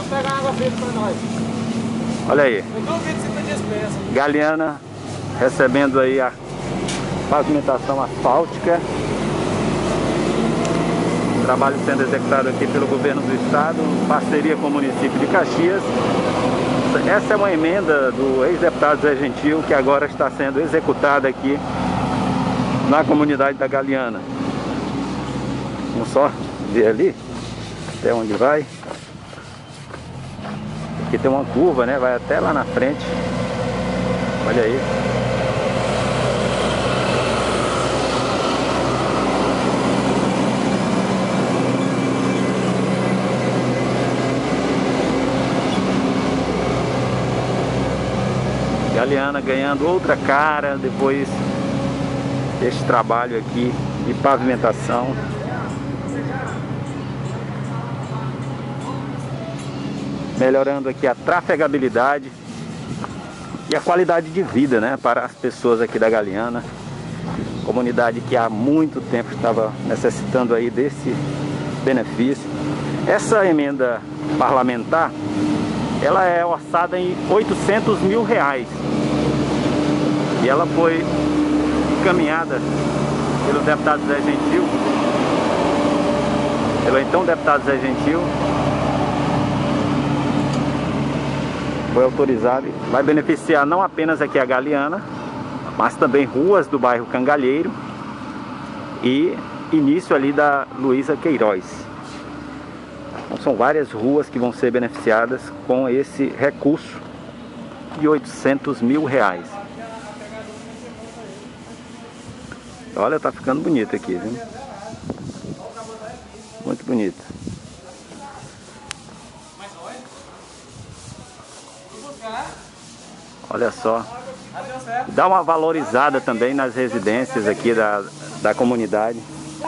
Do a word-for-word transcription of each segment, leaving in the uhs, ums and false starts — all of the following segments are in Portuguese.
pegar água fria pra nós. Olha aí. Eu duvido se tem dispensa. Galeana recebendo aí a pavimentação asfáltica. Trabalho sendo executado aqui pelo governo do estado, em parceria com o município de Caxias. Essa é uma emenda do ex-deputado Zé Gentil, que agora está sendo executada aqui na comunidade da Galeana. Vamos só ver ali até onde vai. Aqui tem uma curva, né? Vai até lá na frente. Olha aí. Galeana ganhando outra cara depois deste trabalho aqui de pavimentação. Melhorando aqui a trafegabilidade e a qualidade de vida, né, para as pessoas aqui da Galeana. Comunidade que há muito tempo estava necessitando aí desse benefício. Essa emenda parlamentar, ela é orçada em oitocentos mil reais. E ela foi encaminhada pelo deputado Zé Gentil, pelo então deputado Zé Gentil. Foi autorizado e vai beneficiar não apenas aqui a Galeana, mas também ruas do bairro Cangalheiro e início ali da Luísa Queiroz. Então, são várias ruas que vão ser beneficiadas com esse recurso de oitocentos mil reais. Olha, tá ficando bonito aqui, viu? Muito bonito. Olha só. Dá uma valorizada também nas residências aqui da, da comunidade.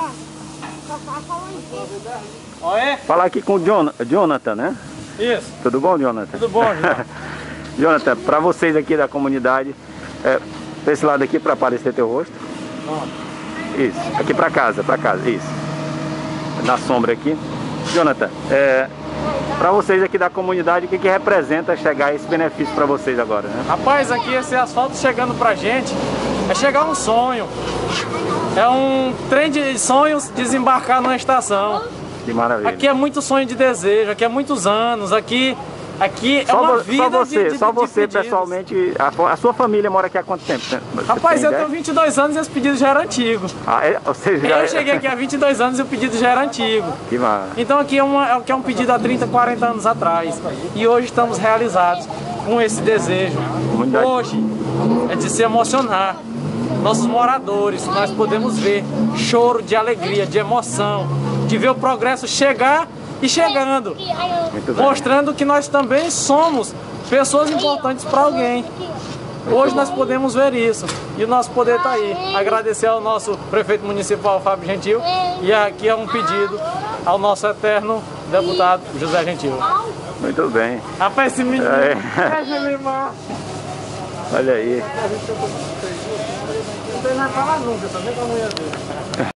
Oi? Falar aqui com o Jon Jonathan, né? Isso. Tudo bom, Jonathan? Tudo bom, João? Jonathan, para vocês aqui da comunidade, é, desse lado aqui para aparecer teu rosto. Isso, aqui para casa, para casa, isso. Na sombra aqui. Jonathan, é, para vocês aqui da comunidade, o que, que representa chegar esse benefício para vocês agora, né? Rapaz, aqui esse asfalto chegando pra gente é chegar um sonho. É um trem de sonhos desembarcar numa estação. Que maravilha. Aqui é muito sonho de desejo, aqui é muitos anos, aqui, aqui é só uma vo vida só você, de, de, só de você pedidos. pessoalmente, a, a sua família mora aqui há quanto tempo? Você Rapaz, tem eu ideia? tenho vinte e dois anos e esse pedido já era antigo. Ah, é? Ou seja, já... Eu cheguei aqui há vinte e dois anos e o pedido já era antigo. Que maravilha. Então aqui é, uma, aqui é um pedido há trinta, quarenta anos atrás. E hoje estamos realizados com esse desejo. Comunidade. Hoje é de se emocionar. Nossos moradores, nós podemos ver choro de alegria, de emoção, de ver o progresso chegar e chegando. Muito bem. Mostrando que nós também somos pessoas importantes para alguém. Hoje nós podemos ver isso e o nosso poder está aí. Agradecer ao nosso prefeito municipal, Fábio Gentil, e aqui é um pedido ao nosso eterno deputado José Gentil. Muito bem. Rapaz, esse menino, É. é. Olha aí. Não tem nada pra lá nunca, também com a mulher dele.